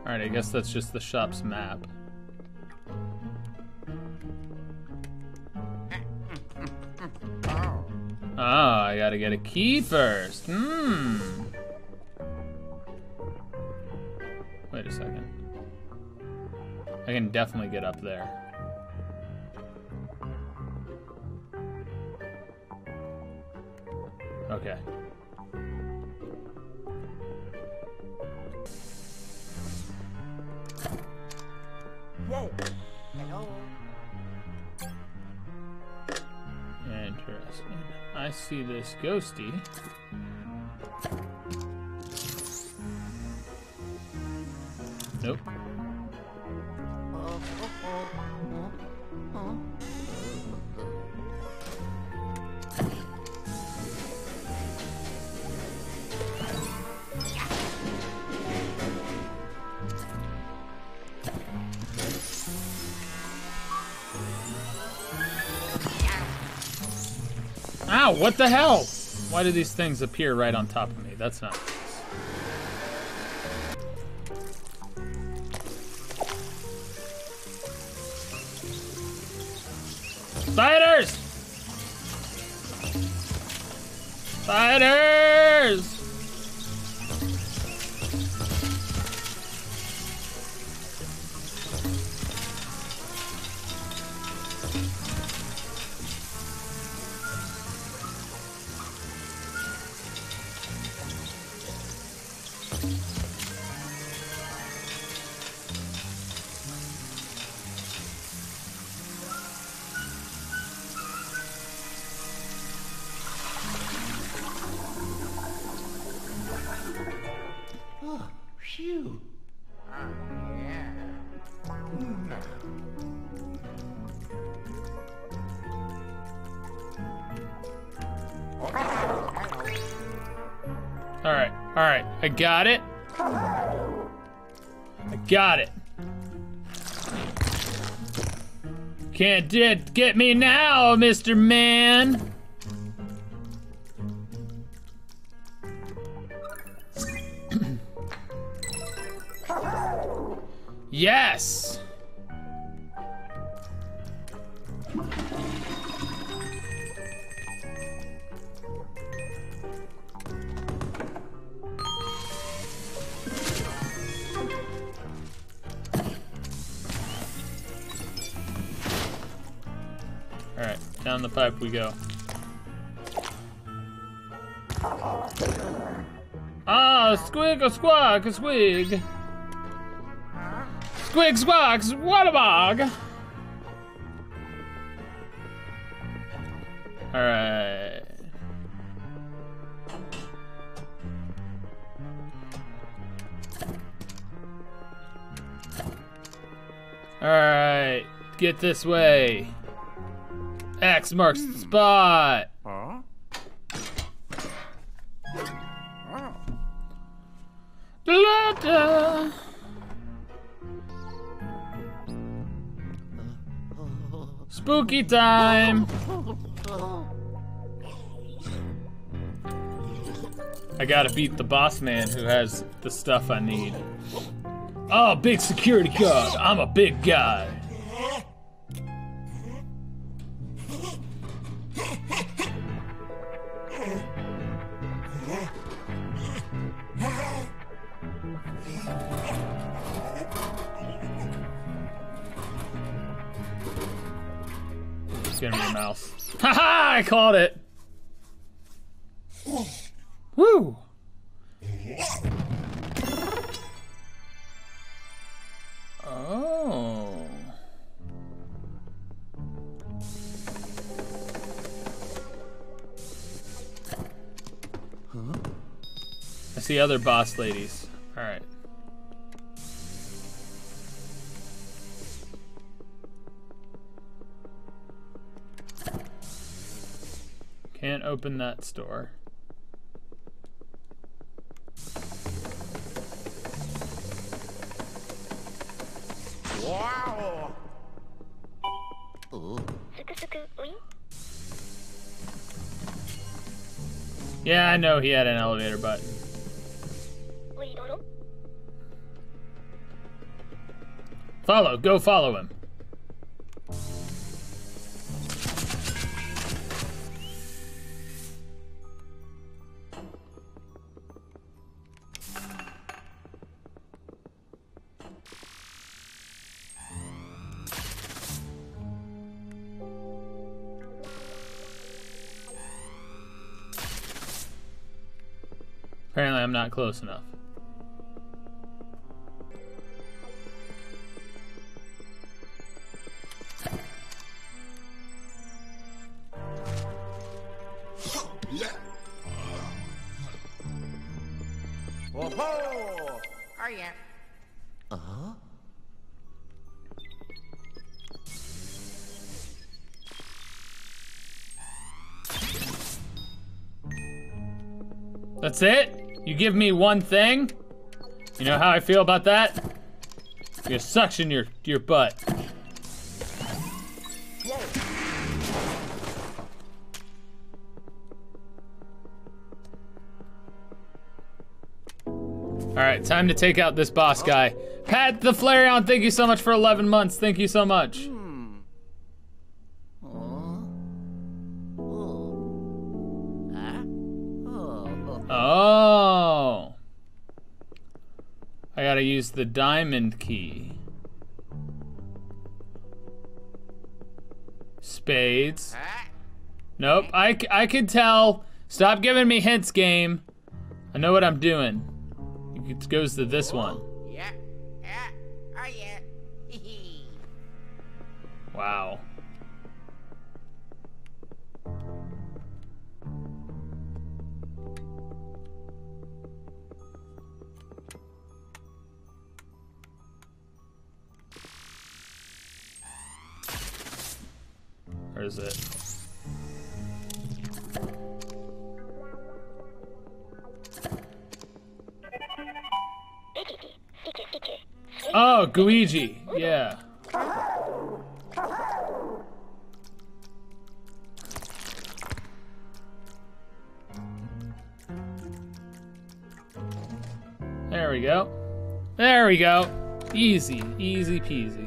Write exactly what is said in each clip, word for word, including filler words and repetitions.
Alright, I guess that's just the shop's map. Oh, I gotta get a key first. Hmm. Wait a second. I can definitely get up there. Okay. Whoa. Hello. Interesting. I see this ghosty. Nope. Ow, what the hell? Why do these things appear right on top of me? That's not nice. Spiders! Spiders! Phew. Oh, yeah. Mm. All right, all right, I got it. I got it. Can't get, get me now, Mister Man. Yes! Alright, down the pipe we go. Ah, squig a squawk a squig. Squig squawks, what a bog! Alright. Alright, get this way. X marks the spot. Huh? Da da. Spooky time! I gotta beat the boss man who has the stuff I need. Oh, big security guard. I'm a big guy. Give me your mouse. Haha! I called it! Woo! Oh. Huh? I see other boss ladies. Alright. Can't open that store. Wow. Yeah, I know he had an elevator button. Follow, go follow him. Apparently I'm not close enough. Whoa! Are ya? Uh-huh. That's it? You give me one thing? You know how I feel about that? You suction your your butt. Alright, time to take out this boss guy. Pat the Flareon, thank you so much for eleven months. Thank you so much. Hmm. Oh. Oh. Huh? Oh. Oh. I gotta use the diamond key. Spades. Nope, I, c I can tell. Stop giving me hints, game. I know what I'm doing. It goes to this one. Yeah. Yeah. Oh yeah. Hee Wow. Where is it? Oh, Guiji. Yeah. There we go. There we go. Easy, easy peasy.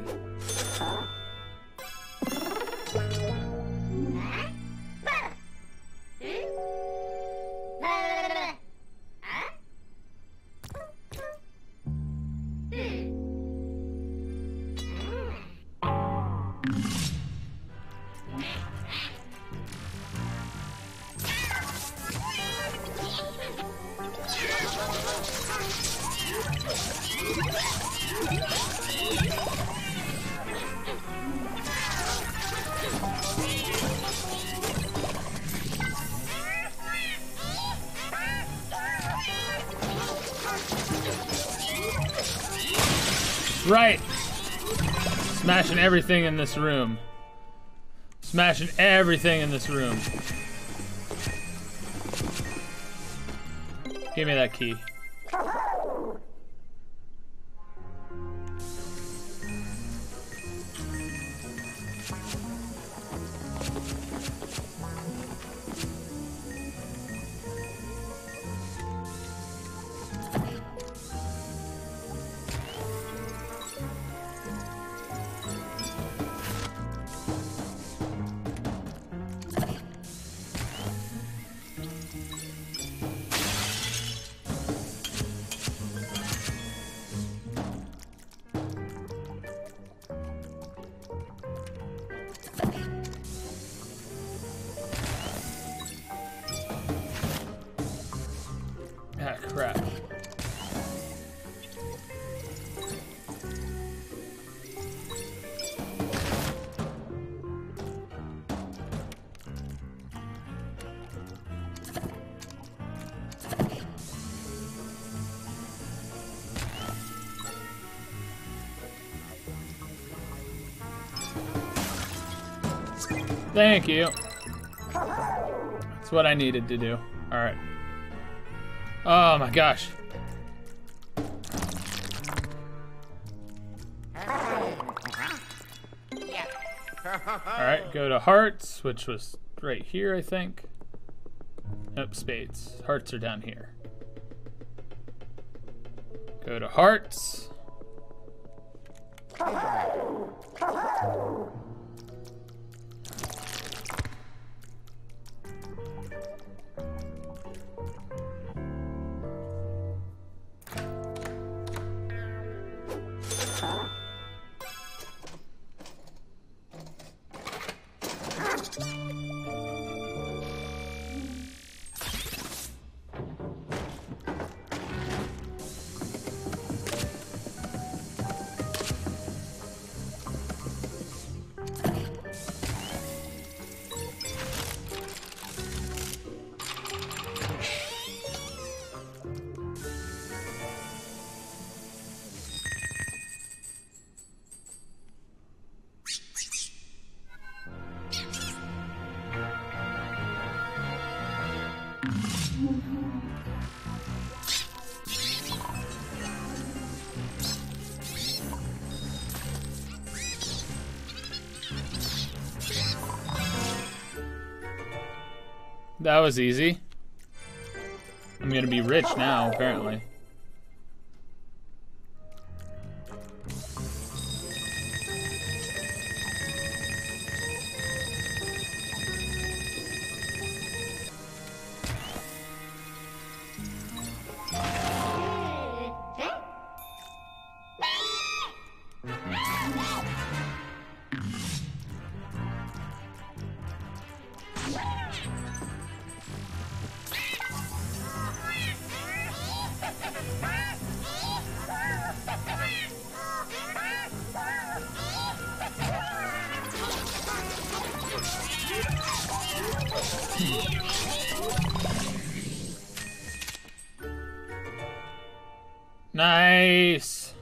Right. Smashing everything in this room. Smashing everything in this room. Give me that key. Ah, crap. Thank you. That's what I needed to do. All right. Oh my gosh. Alright, go to hearts, which was right here, I think. Nope, spades. Hearts are down here. Go to hearts. That was easy. I'm gonna be rich now, apparently. Nice.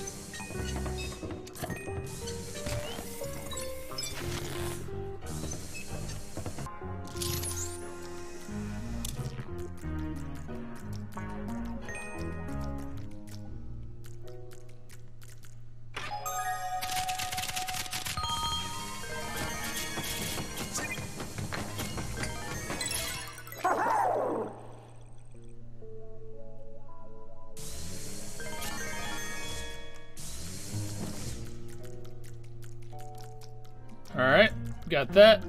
All right, got that.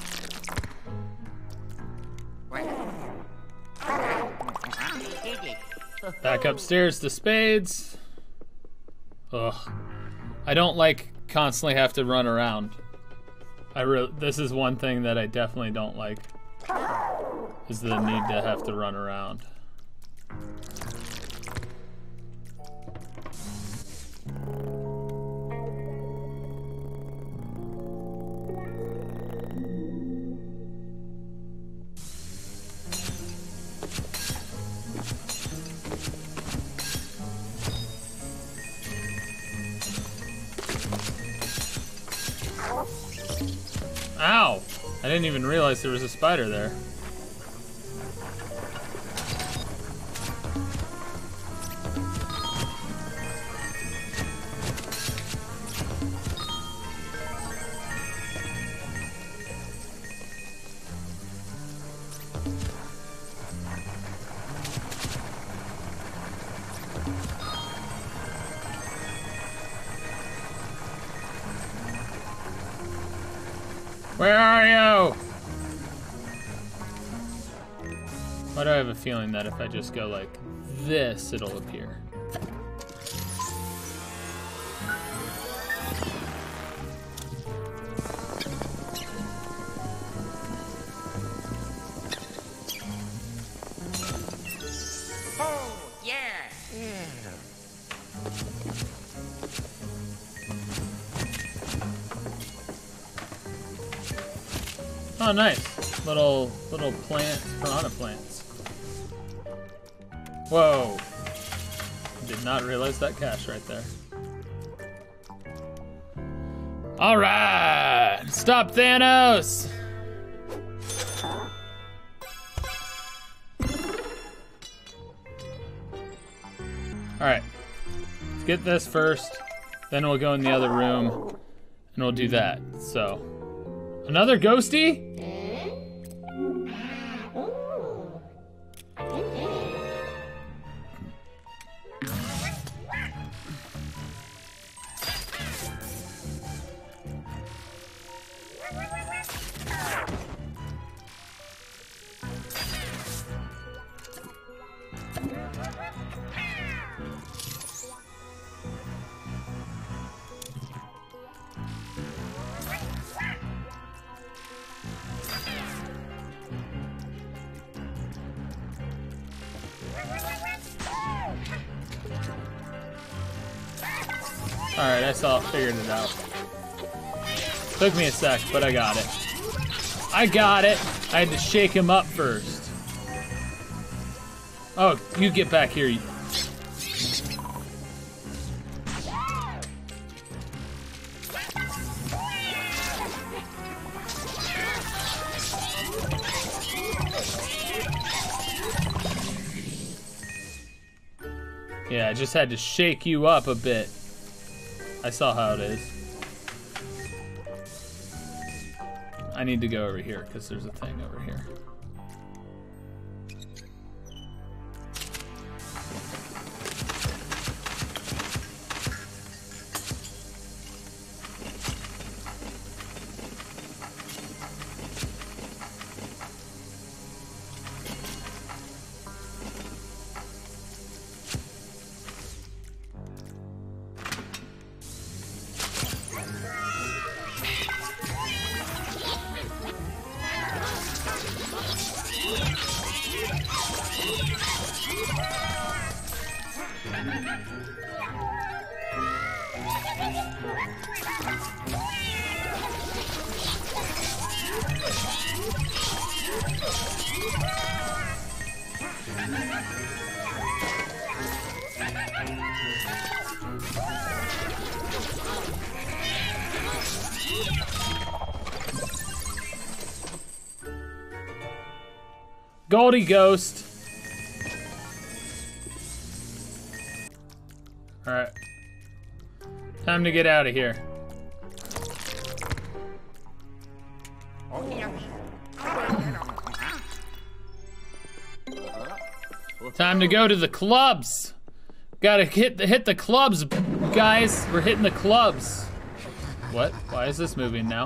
Back upstairs to spades. Ugh, I don't like constantly have to run around. I really, this is one thing that I definitely don't like, is the need to have to run around. Ow! I didn't even realize there was a spider there. Where are you? Why do I have a feeling that if I just go like this, it'll appear? Oh, yeah. Yeah. Oh, nice. Little, little plants, piranha plants. Whoa. Did not realize that cache right there. All right. Stop Thanos. All right. Let's get this first. Then we'll go in the other room and we'll do that. So, another ghosty? Alright, I saw, figured it out. Took me a sec, but I got it. I got it! I had to shake him up first. Oh, you get back here. You... Yeah, I just had to shake you up a bit. I saw how it is. I need to go over here because there's a thing over here. Goldie Ghost. Alright. Time to get out of here. Time to go to the clubs. Gotta hit the, hit the clubs, guys. We're hitting the clubs. What? Why is this moving now?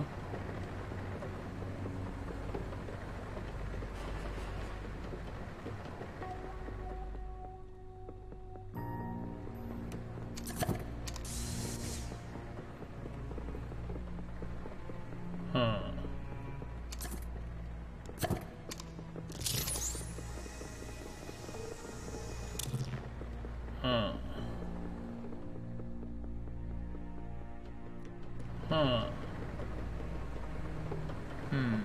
Huh. Huh. Huh. Hmm.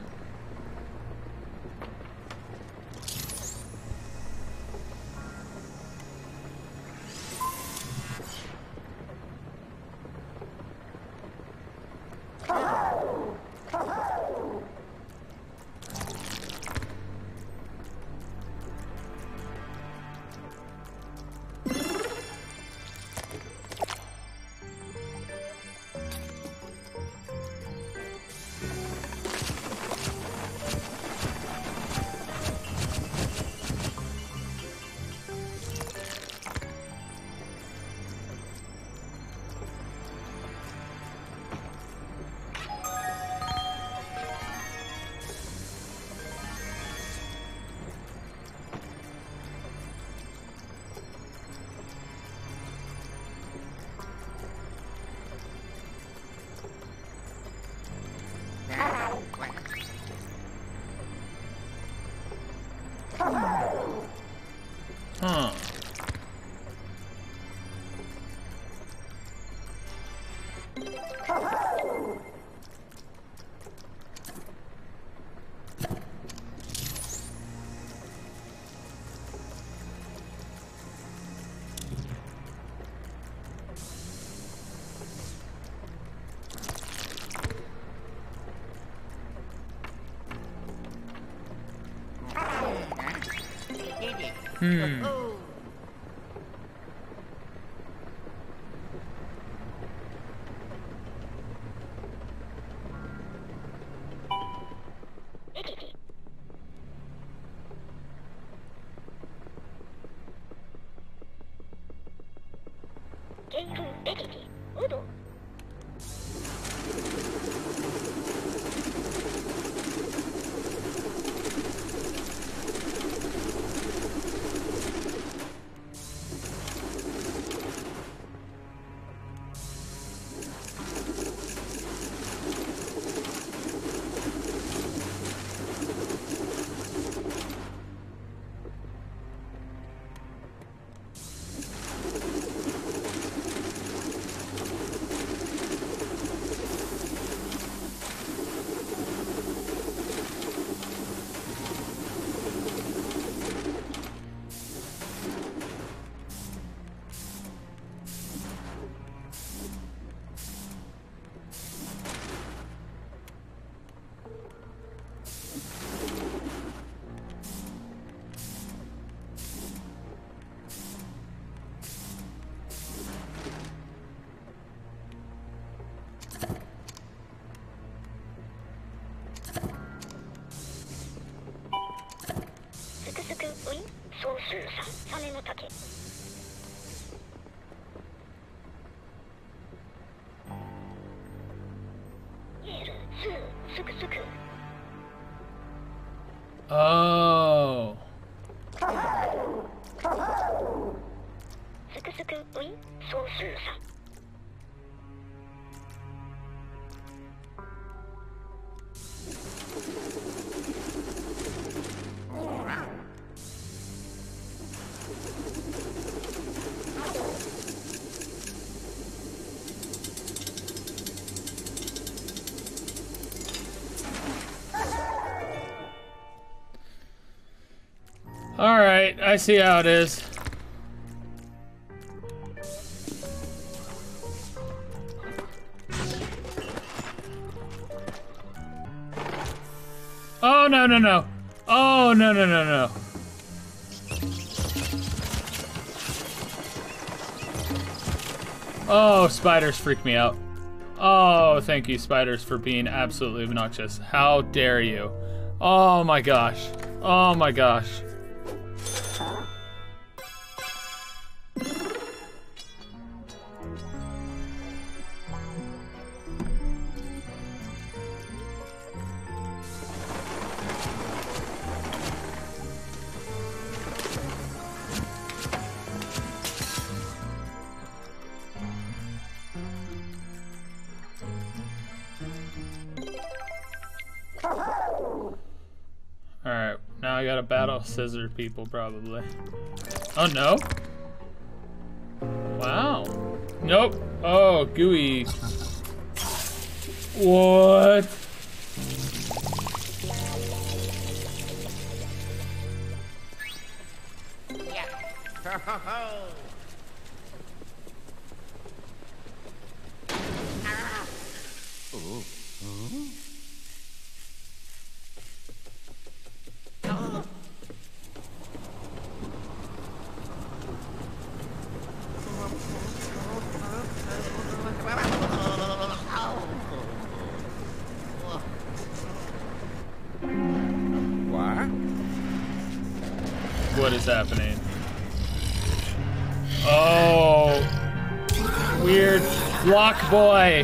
Huh. Hmm. Oh. All right, I see how it is. Oh, no, no, no. Oh, no, no, no, no. Oh, spiders freak me out. Oh, thank you, spiders, for being absolutely obnoxious. How dare you? Oh my gosh. Oh my gosh. Alright, now I gotta battle scissor people, probably. Oh, no? Wow. Nope. Oh, gooey. What? Yeah. Ho ho ho. Ah. Ooh. Ooh. What is happening? Oh, weird block boy.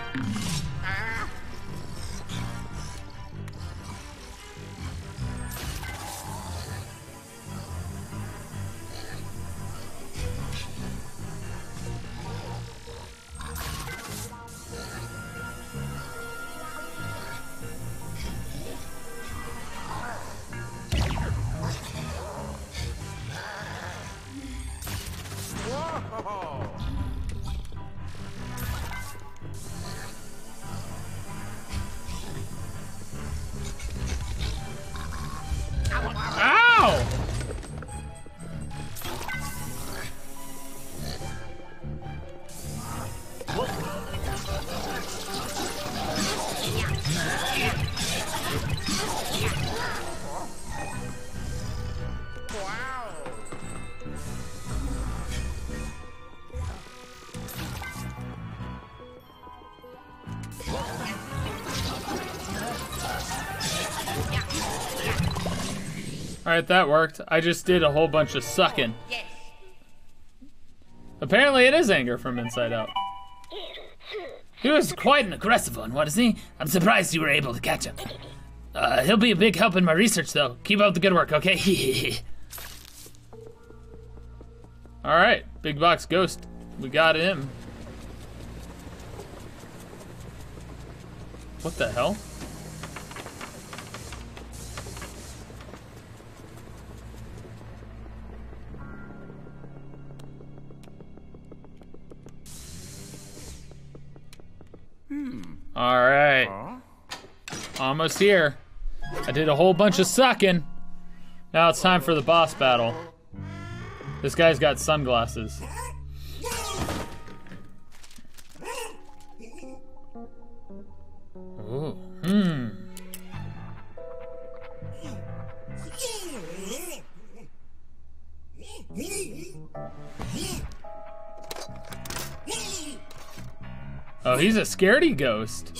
Ow! Alright, that worked. I just did a whole bunch of sucking. Yes. Apparently it is anger from inside out. He was quite an aggressive one, wasn't he? I'm surprised you were able to catch him. Uh, he'll be a big help in my research, though. Keep up the good work, okay? Alright, big box ghost. We got him. What the hell? All right, almost here. I did a whole bunch of sucking. Now it's time for the boss battle. This guy's got sunglasses. Ooh, hmm. Oh, he's a scaredy ghost.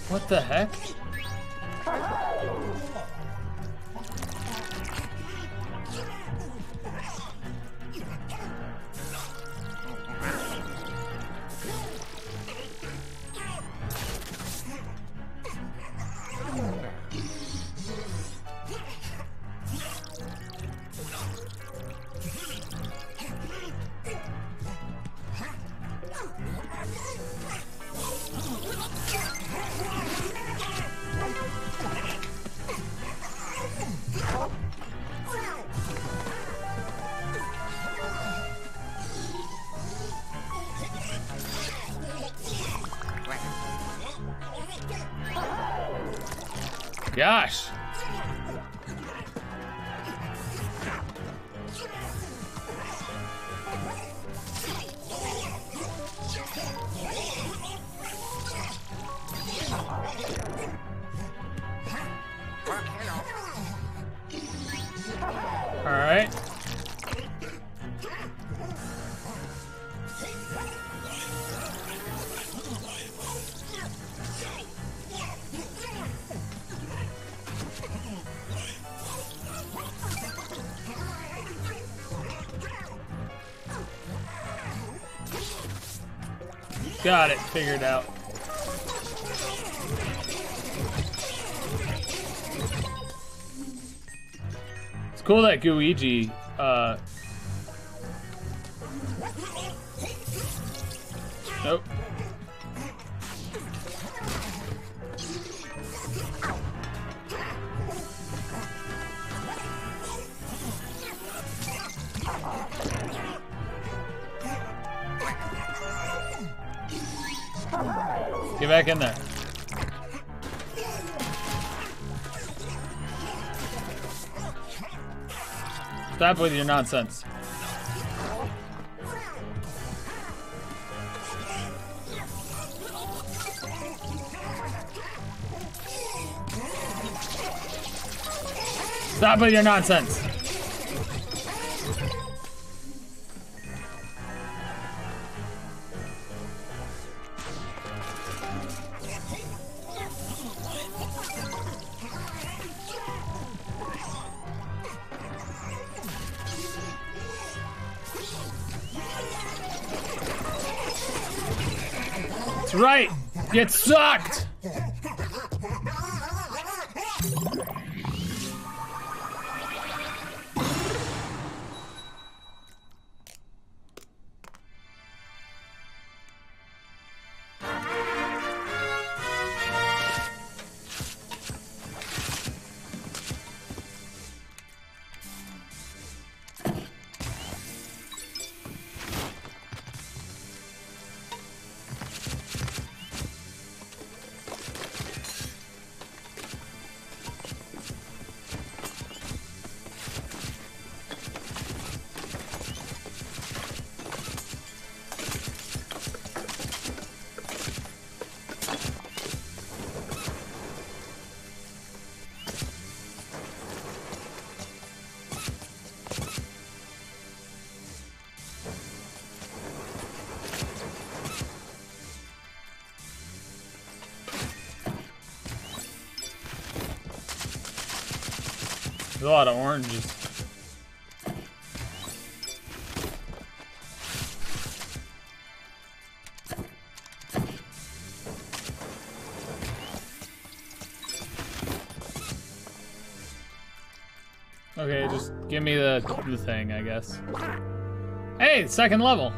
What the heck? Gosh. All right. Got it figured out. It's cool that Guigi, uh... Nope. Get back in there. Stop with your nonsense. Stop with your nonsense. That's right. Get sucked. There's a lot of oranges. Okay, just give me the, the thing, I guess. Hey, second level.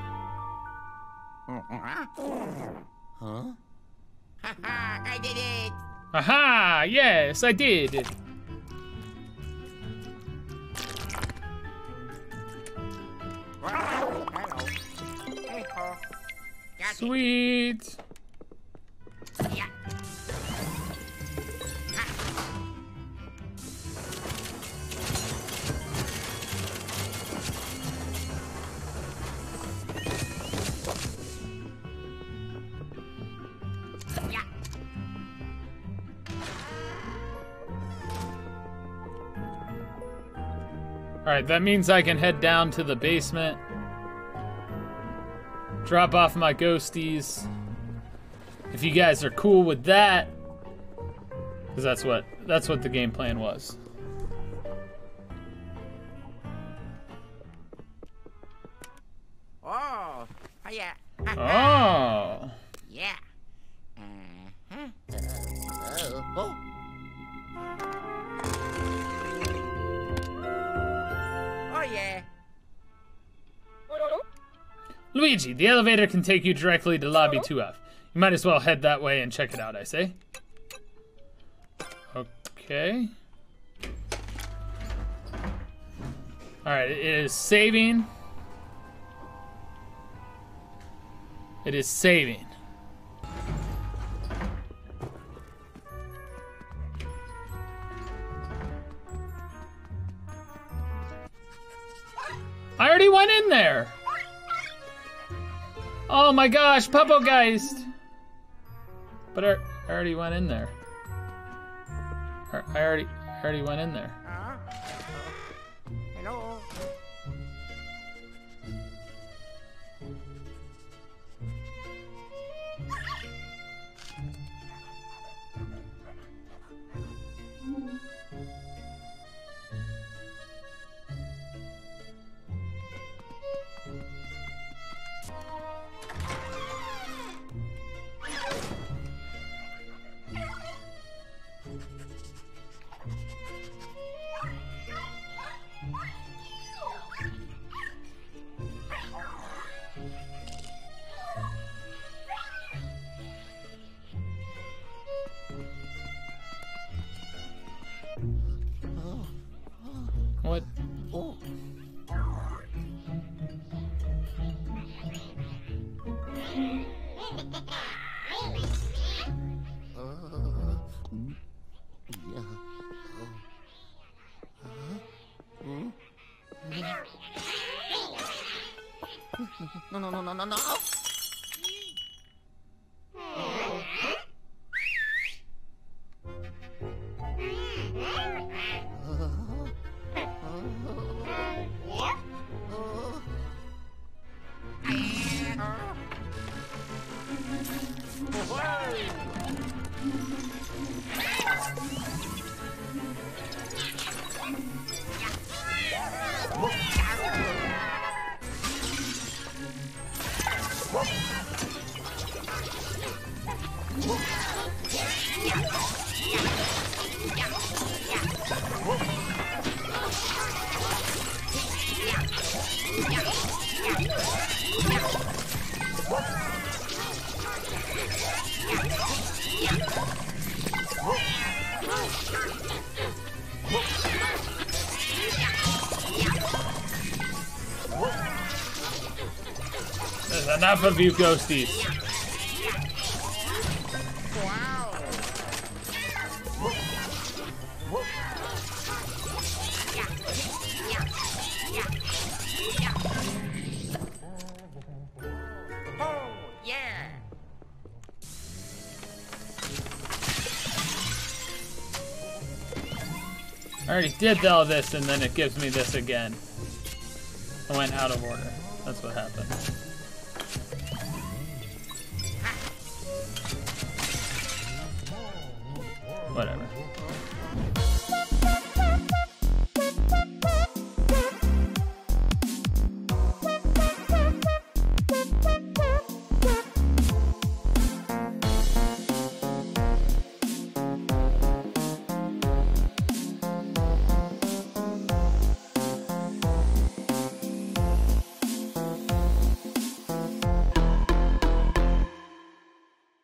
Huh? Haha, I did it! Aha! Yes, I did it. Hello. Hello. Got Sweet. it. Yeah. Yeah. All right, that means I can head down to the basement, drop off my ghosties, If you guys are cool with that, because that's what that's what the game plan was. Oh, oh yeah. Oh. Yeah. Uh-huh. Uh, oh. Oh yeah. Luigi, the elevator can take you directly to lobby two F. You might as well head that way and check it out, I say. Okay. Alright, it is saving. It is saving. I already went in there. Oh my gosh, Puppogeist. But I, I already went in there. I already, I already went in there. Uh, hello. What? Oh. No, no, no, no, no, no. There's enough of you ghosties. I already did all this and then it gives me this again. I went out of order. That's what happened. Whatever.